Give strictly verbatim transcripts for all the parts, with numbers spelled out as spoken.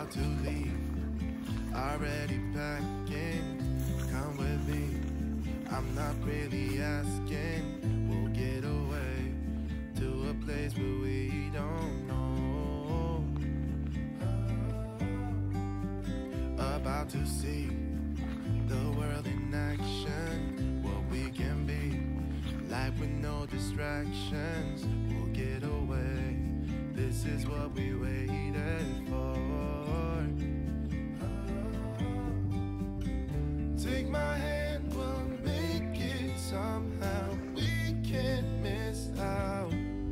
about to leave, already packing. Come with me, I'm not really asking. We'll get away to a place where we don't know. About to see the world in action, what we can be, life with no distractions. We'll get away, this is what we waited for. Take my hand, we'll make it somehow. We can't miss out.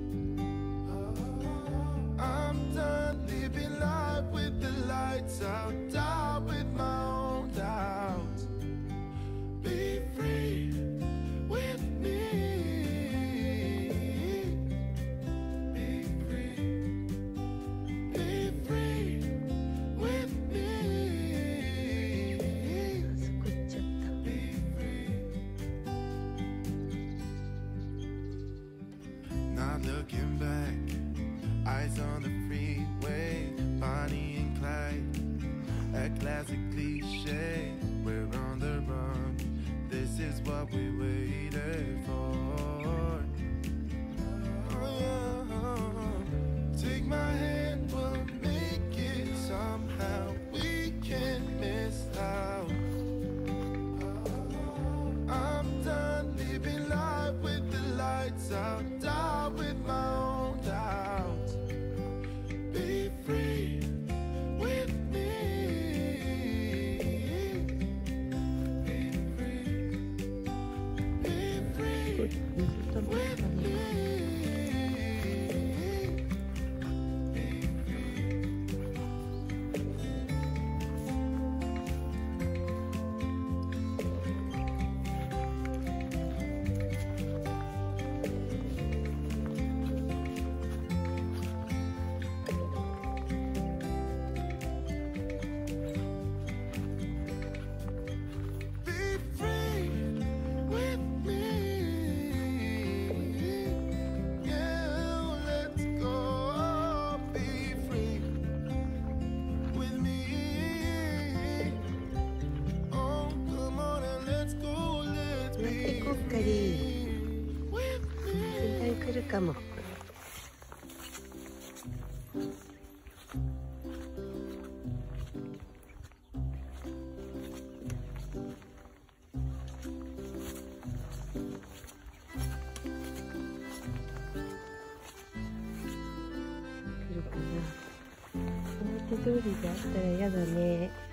I'm done living life with the lights out, down with my own doubts. Be free with me. Be free. Be free with me. Be free. Not looking back, eyes on the freeway, Bonnie and Clyde, a classic cliche. We're on the run, this is what we waited for. Oh, yeah. Take my hand, we'll make it somehow. We can't miss out. I'm done living life with the lights out, down with my own doubts. Be free with me. Be free. Be free with me. Be free. Be free with me. Yeah, let's go. Be free with me. Oh, come on and let's go. Let's be free with me. 来るかも。来るかな。表通りであったらやだね。